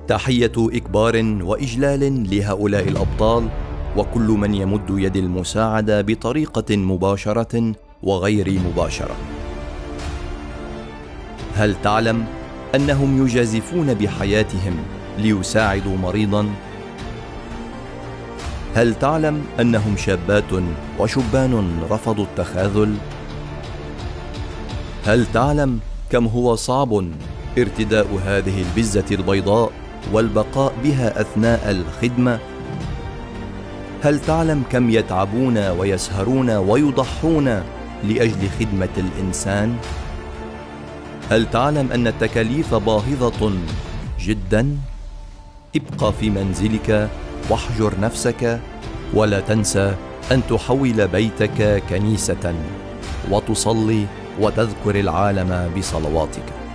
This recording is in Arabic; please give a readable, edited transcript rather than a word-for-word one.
تحية إكبار وإجلال لهؤلاء الأبطال وكل من يمد يد المساعدة بطريقة مباشرة وغير مباشرة. هل تعلم أنهم يجازفون بحياتهم ليساعدوا مريضاً؟ هل تعلم أنهم شابات وشبان رفضوا التخاذل؟ هل تعلم كم هو صعب ارتداء هذه البزة البيضاء والبقاء بها أثناء الخدمة؟ هل تعلم كم يتعبون ويسهرون ويضحون لأجل خدمة الإنسان؟ هل تعلم أن التكاليف باهظة جدا؟ ابقى في منزلك واحجر نفسك، ولا تنسى أن تحول بيتك كنيسة وتصلي وتذكر العالم بصلواتك.